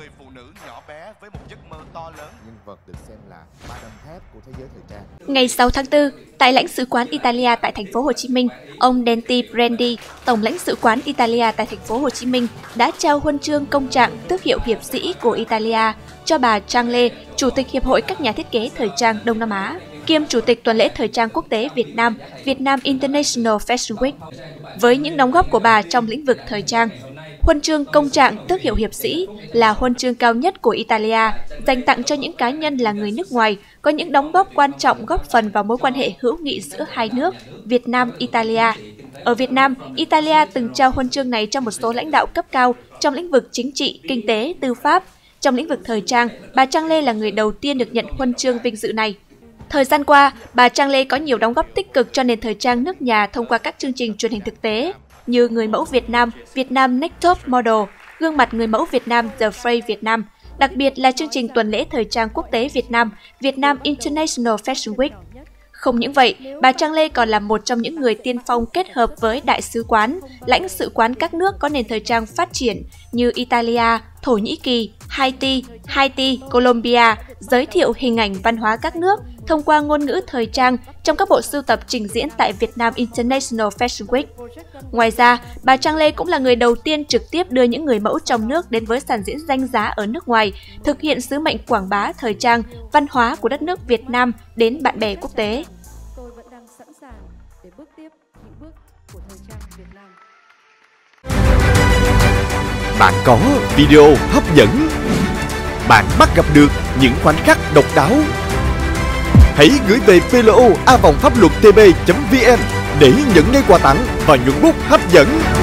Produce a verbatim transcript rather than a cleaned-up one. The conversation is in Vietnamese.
người phụ nữ nhỏ bé với một giấc mơ to lớn. Nhân vật được xem là ba đâm thép của thế giới thời trang. Ngày sáu tháng tư, tại lãnh sự quán Italia tại thành phố Hồ Chí Minh, ông Denti Brandi, tổng lãnh sự quán Italia tại thành phố Hồ Chí Minh đã trao huân chương công trạng tước hiệu hiệp sĩ của Italia cho bà Trang Lê, Chủ tịch Hiệp hội các nhà thiết kế thời trang Đông Nam Á, kiêm Chủ tịch Tuần lễ Thời trang Quốc tế Việt Nam, Việt Nam International Fashion Week. Với những đóng góp của bà trong lĩnh vực thời trang, huân chương công trạng tước hiệu hiệp sĩ là huân chương cao nhất của Italia, dành tặng cho những cá nhân là người nước ngoài có những đóng góp quan trọng góp phần vào mối quan hệ hữu nghị giữa hai nước Việt Nam-Italia. Ở Việt Nam, Italia từng trao huân chương này cho một số lãnh đạo cấp cao trong lĩnh vực chính trị, kinh tế, tư pháp. Trong lĩnh vực thời trang, bà Trang Lê là người đầu tiên được nhận huân chương vinh dự này. Thời gian qua, bà Trang Lê có nhiều đóng góp tích cực cho nền thời trang nước nhà thông qua các chương trình truyền hình thực tế như Người mẫu Việt Nam, Việt Nam Next Top Model, Gương mặt người mẫu Việt Nam The Face Việt Nam, đặc biệt là chương trình Tuần lễ Thời trang Quốc tế Việt Nam, Việt Nam International Fashion Week. Không những vậy, bà Trang Lê còn là một trong những người tiên phong kết hợp với đại sứ quán, lãnh sự quán các nước có nền thời trang phát triển như Italia, Thổ Nhĩ Kỳ, Haiti, Haiti, Colombia, giới thiệu hình ảnh văn hóa các nước thông qua ngôn ngữ thời trang trong các bộ sưu tập trình diễn tại Việt Nam International Fashion Week. Ngoài ra, bà Trang Lê cũng là người đầu tiên trực tiếp đưa những người mẫu trong nước đến với sàn diễn danh giá ở nước ngoài, thực hiện sứ mệnh quảng bá thời trang, văn hóa của đất nước Việt Nam đến bạn bè quốc tế. Tôi vẫn đang sẵn sàng để bước tiếp những bước của thời trang Việt Nam. Bạn có video hấp dẫn, bạn bắt gặp được những khoảnh khắc độc đáo. Hãy gửi về pê lô a vòng pháp luật t b chấm v n để nhận ngay quà tặng và nhuận bút hấp dẫn.